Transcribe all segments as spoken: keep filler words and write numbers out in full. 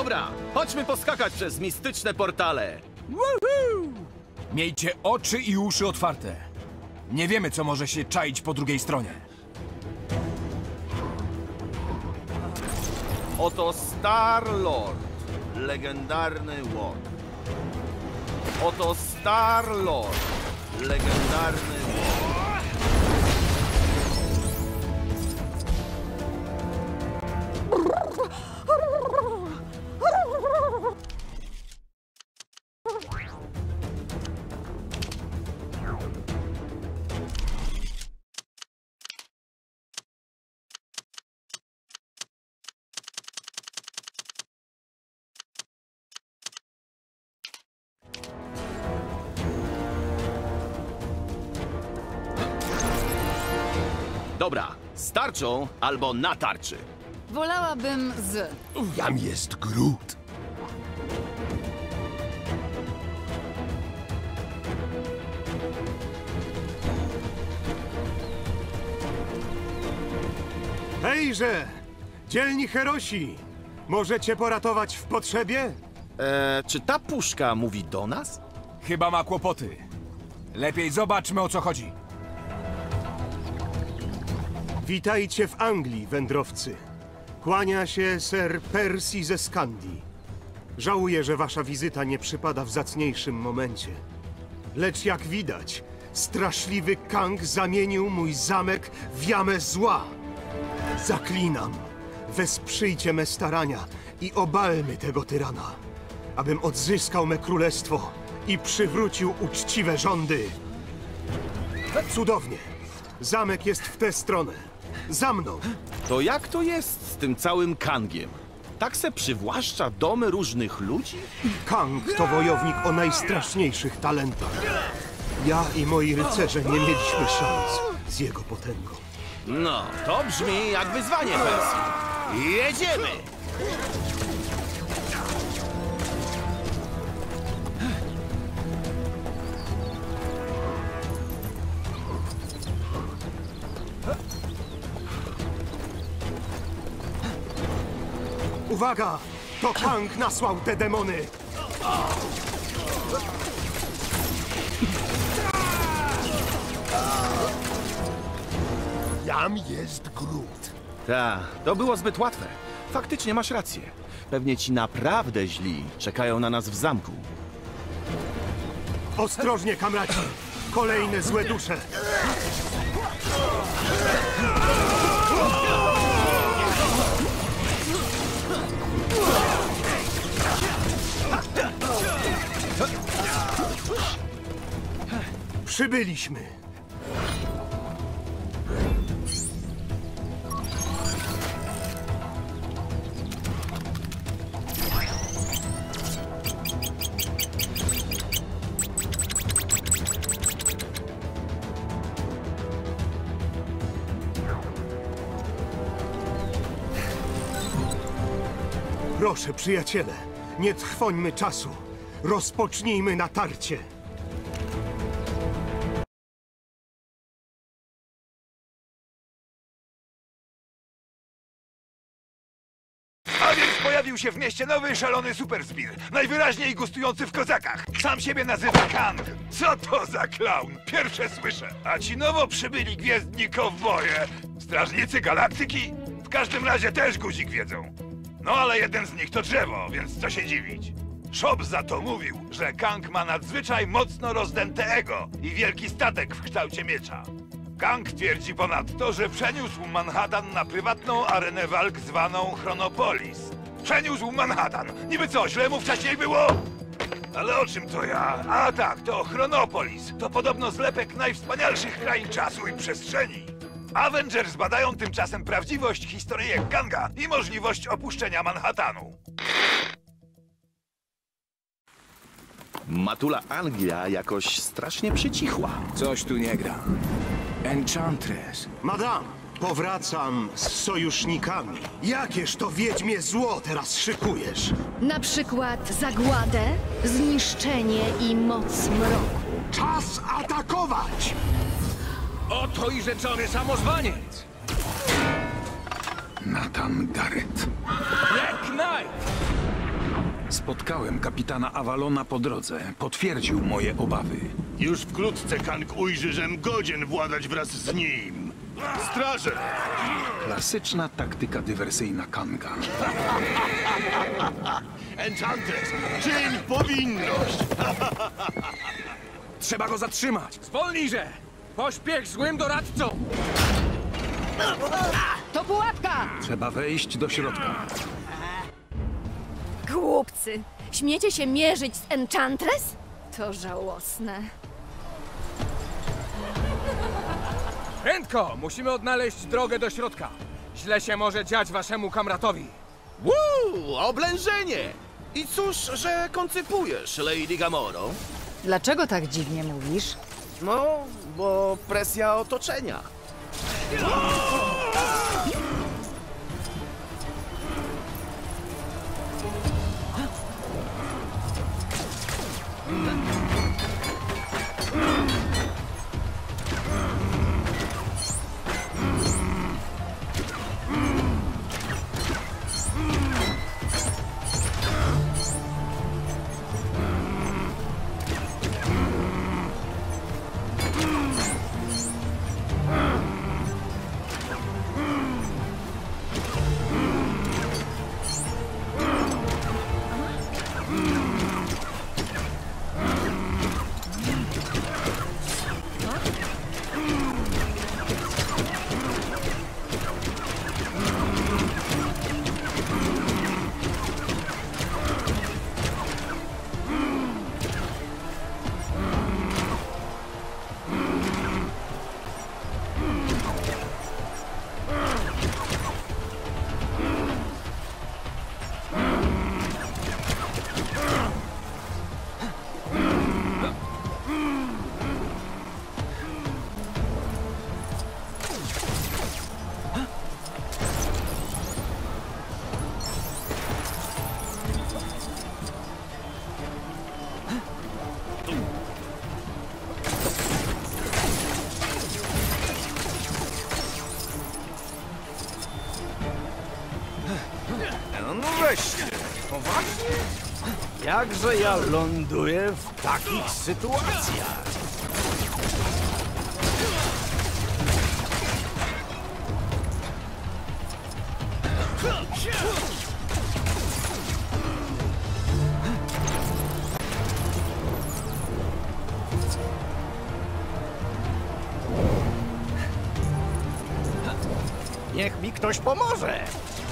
Dobra, chodźmy poskakać przez mistyczne portale. Woohoo! Miejcie oczy i uszy otwarte. Nie wiemy, co może się czaić po drugiej stronie. Oto Star-Lord, legendarny łot. Oto Star-Lord, legendarny łot. Dobra, z tarczą albo na tarczy. Wolałabym z... Jam jest Groot. Hejże! Dzielni herosi! Możecie poratować w potrzebie? Eee, czy ta puszka mówi do nas? Chyba ma kłopoty. Lepiej zobaczmy, o co chodzi. Witajcie w Anglii, wędrowcy. Kłania się Sir Percy ze Skandii. Żałuję, że wasza wizyta nie przypada w zacniejszym momencie. Lecz jak widać, straszliwy Kang zamienił mój zamek w jamę zła. Zaklinam, wesprzyjcie me starania i obalmy tego tyrana, abym odzyskał me królestwo i przywrócił uczciwe rządy. Cudownie. Zamek jest w tę stronę. Za mną. To jak to jest z tym całym Kangiem? Tak se przywłaszcza domy różnych ludzi? Kang to wojownik o najstraszniejszych talentach. Ja i moi rycerze nie mieliśmy szans z jego potęgą. No, to brzmi jak wyzwanie, Percy. Jedziemy! Uwaga! To Kang nasłał te demony! Jam jest Groot. Ta, to było zbyt łatwe. Faktycznie masz rację. Pewnie ci naprawdę źli czekają na nas w zamku. Ostrożnie, kamraci! Kolejne złe dusze! Przybyliśmy. Proszę, przyjaciele, nie trwońmy czasu. Rozpocznijmy natarcie. A więc pojawił się w mieście nowy, szalony superzbir. Najwyraźniej gustujący w kozakach. Sam siebie nazywa Kang. Co to za klaun? Pierwsze słyszę. A ci nowo przybyli gwiezdni kowboje. Strażnicy galaktyki? W każdym razie też guzik wiedzą. No ale jeden z nich to drzewo, więc co się dziwić. Szop za to mówił, że Kang ma nadzwyczaj mocno rozdęte ego i wielki statek w kształcie miecza. Kang twierdzi ponadto, że przeniósł Manhattan na prywatną arenę walk zwaną Chronopolis. Przeniósł Manhattan! Niby co, źle mu wcześniej było? Ale o czym to ja? A tak, to Chronopolis. To podobno zlepek najwspanialszych krain czasu i przestrzeni. Avengers badają tymczasem prawdziwość historyjek Kanga i możliwość opuszczenia Manhattanu. Matula Anglia jakoś strasznie przycichła. Coś tu nie gra. Enchantress. Madame, powracam z sojusznikami. Jakież to wiedźmie zło teraz szykujesz? Na przykład zagładę, zniszczenie i moc mroku. Czas atakować! Oto i rzeczony samozwaniec! Nathan Garrett. Black Knight! Spotkałem kapitana Avalona po drodze. Potwierdził moje obawy. Już wkrótce Kang ujrzy, żem godzien władać wraz z nim. Straże! Klasyczna taktyka dywersyjna Kanga. Enchantress, czyń powinność! Trzeba go zatrzymać! Zwolnijże! Pośpiech złym doradcom! To pułapka! Trzeba wejść do środka. Głupcy! Śmiecie się mierzyć z Enchantress? To żałosne. Prędko! Musimy odnaleźć drogę do środka. Źle się może dziać waszemu kamratowi. Wuu, oblężenie! I cóż, że koncypujesz, Lady Gamoro? Dlaczego tak dziwnie mówisz? No, bo presja otoczenia. No weźcie, poważnie? Jakże ja ląduję w takich sytuacjach? Niech mi ktoś pomoże!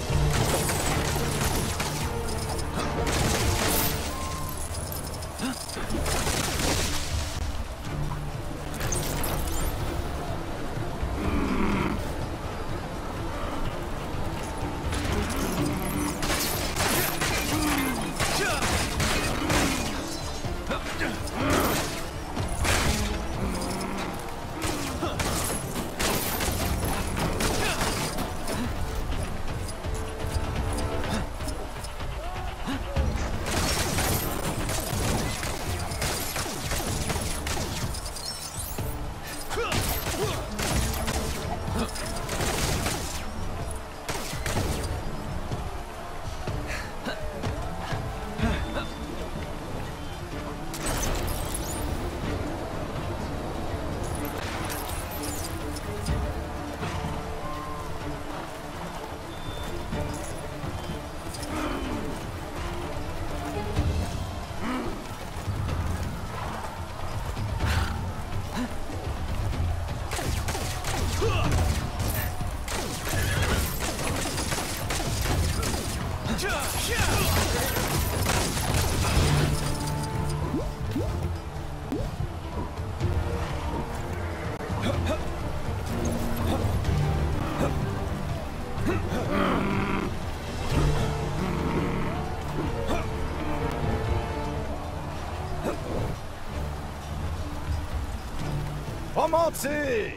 Pomocy!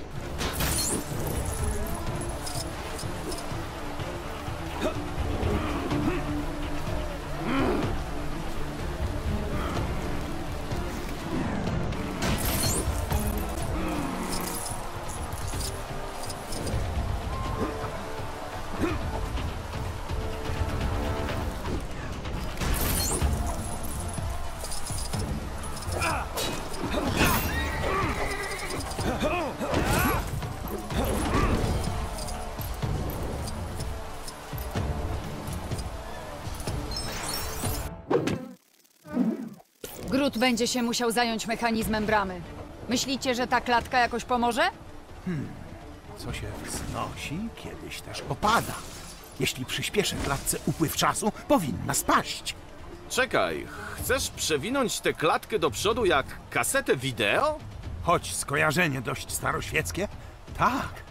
Groot będzie się musiał zająć mechanizmem bramy. Myślicie, że ta klatka jakoś pomoże? Co się wznosi, kiedyś też opada. Jeśli przyspieszę klatce upływ czasu, powinna spaść. Czekaj, chcesz przewinąć tę klatkę do przodu jak kasetę wideo? Choć skojarzenie dość staroświeckie, tak.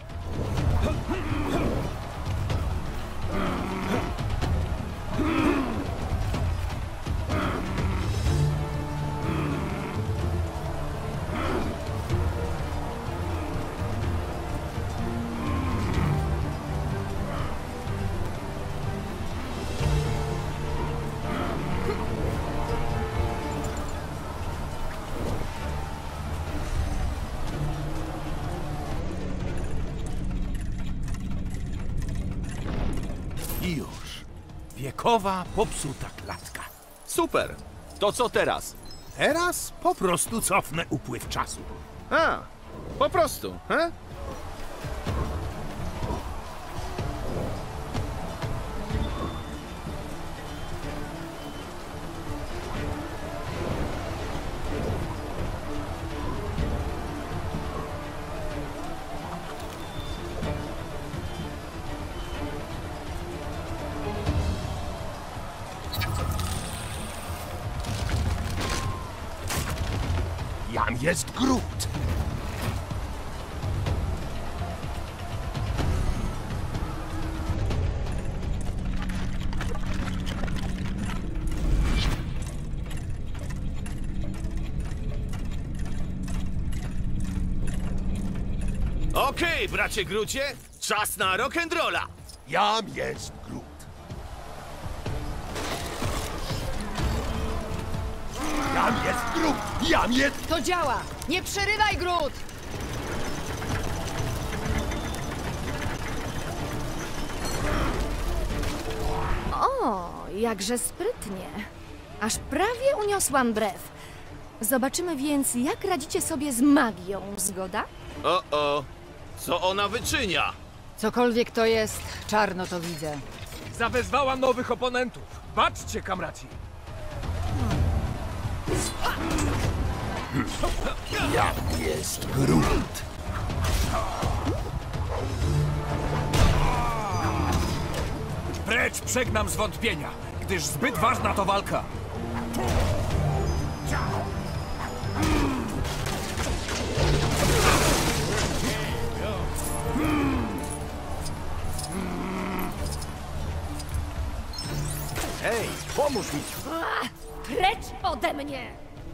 I już. Wiekowa, popsuta klatka. Super! To co teraz? Teraz po prostu cofnę upływ czasu. A, po prostu, he? Jam jest Groot. Okej, bracie Grucie, czas na rock'n'rolla! Jam jest Groot. Jam jest Groot. Jam jest... To działa! Nie przerywaj, Groot! O, jakże sprytnie. Aż prawie uniosłam brew. Zobaczymy więc, jak radzicie sobie z magią, zgoda? O-o, co ona wyczynia? Cokolwiek to jest, czarno to widzę. Zawezwała nowych oponentów. Baczcie, kamraci. Jam jest Groot. Precz przegnam zwątpienia, gdyż zbyt ważna to walka. Hej, pomóż mi! Ach, precz ode mnie!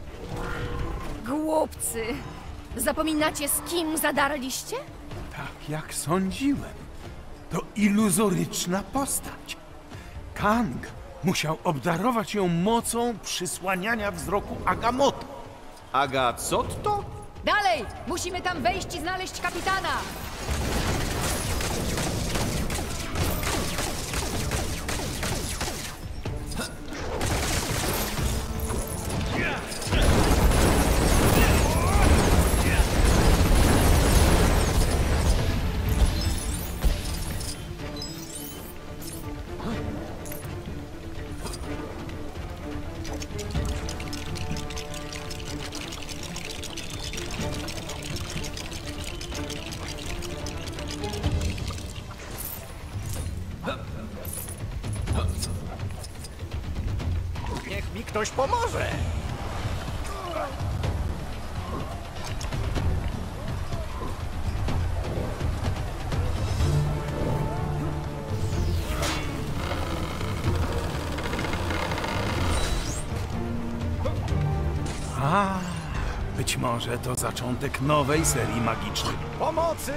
Głupcy! Zapominacie, z kim zadarliście? Tak jak sądziłem. To iluzoryczna postać. Kang musiał obdarować ją mocą przysłaniania wzroku Agamoto. Aga, co to? Dalej! Musimy tam wejść i znaleźć kapitana! Niech mi ktoś pomoże! A, być może to zaczątek nowej serii magicznej. Pomocy!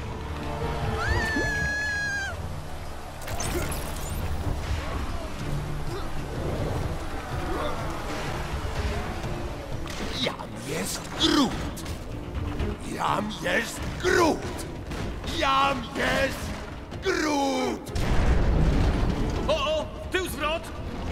Jam jest Groot. Jam jest Groot. Jam jest Groot. O, o! Tył zwrot!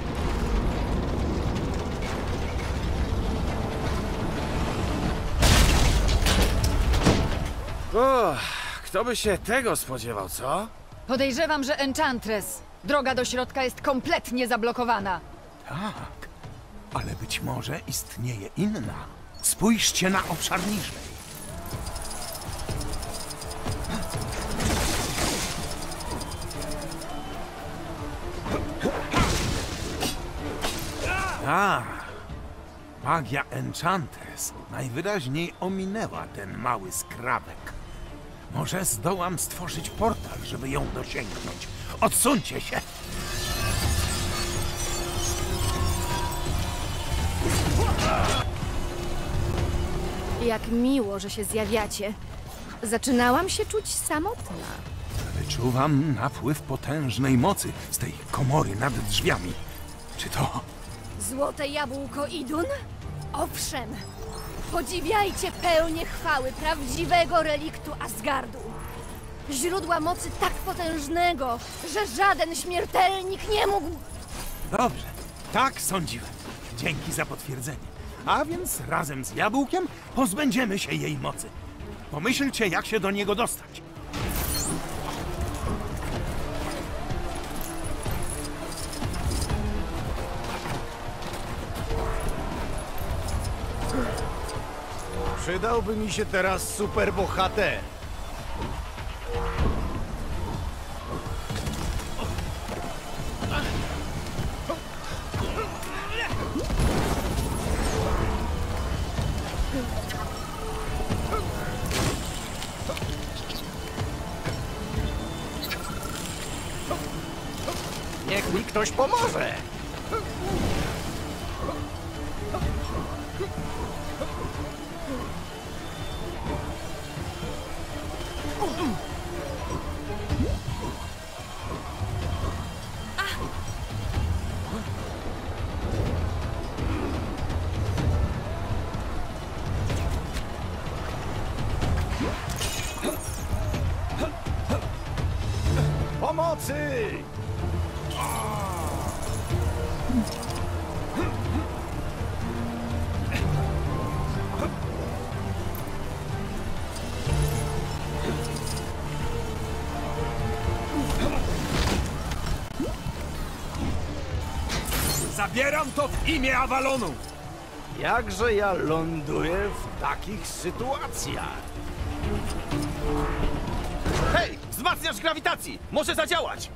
O, kto by się tego spodziewał, co? Podejrzewam, że Enchantress. Droga do środka jest kompletnie zablokowana. Tak. Ale być może istnieje inna. Spójrzcie na obszar niżej. A, magia Enchantress najwyraźniej ominęła ten mały skrawek. Może zdołam stworzyć portal, żeby ją dosięgnąć. Odsuńcie się! Jak miło, że się zjawiacie. Zaczynałam się czuć samotna. Wyczuwam napływ potężnej mocy z tej komory nad drzwiami. Czy to... Złote jabłko Idun? Owszem! Podziwiajcie pełnię chwały prawdziwego reliktu Asgardu. Źródła mocy tak potężnego, że żaden śmiertelnik nie mógł... Dobrze, tak sądziłem. Dzięki za potwierdzenie. A więc razem z jabłkiem pozbędziemy się jej mocy. Pomyślcie, jak się do niego dostać. Przydałby mi się teraz superbohater. Niech mi ktoś pomoże. Pomocy! Zabieram to w imię Avalonu! Jakże ja ląduję w takich sytuacjach? Hej! Wzmacniacz grawitacji! Może zadziałać!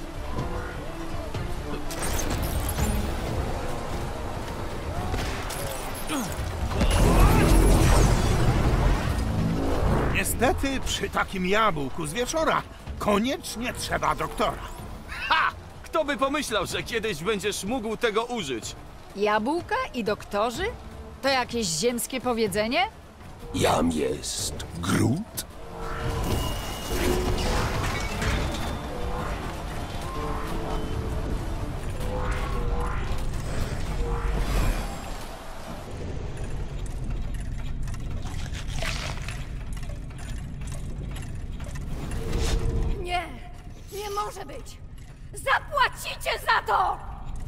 Niestety, przy takim jabłku z wieczora koniecznie trzeba doktora. Ha! Kto by pomyślał, że kiedyś będziesz mógł tego użyć? Jabłka i doktorzy? To jakieś ziemskie powiedzenie? Jam jest Groot? Nie! Nie może być! Zapłacicie za to!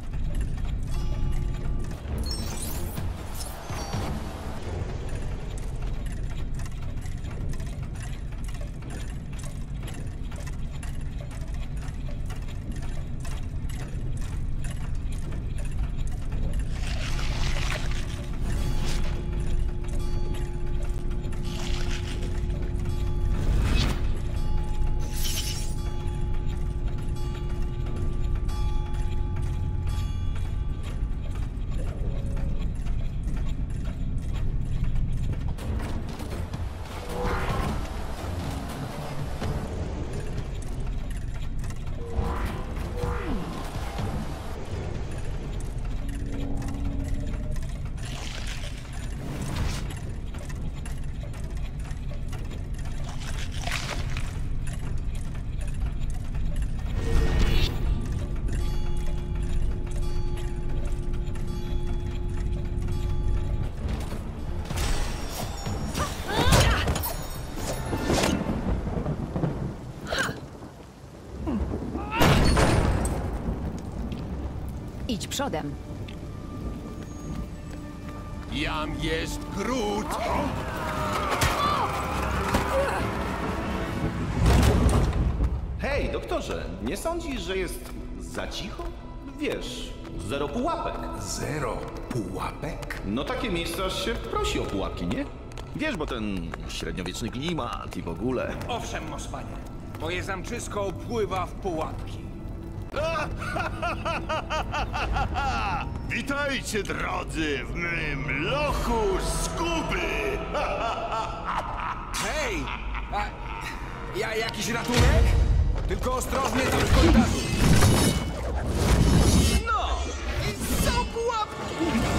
Idź przodem. Jam jest Groot! Hej, doktorze, nie sądzisz, że jest za cicho? Wiesz, zero pułapek. Zero pułapek? No takie miejsca aż się prosi o pułapki, nie? Wiesz, bo ten średniowieczny klimat i w ogóle. Owszem, Mospanie. Moje zamczysko pływa w pułapki. Witajcie, drodzy, w mym lochu zguby! Hej! A, ja jakiś ratunek? Tylko ostrożnie tam w korytarzu. No! I są pułapki!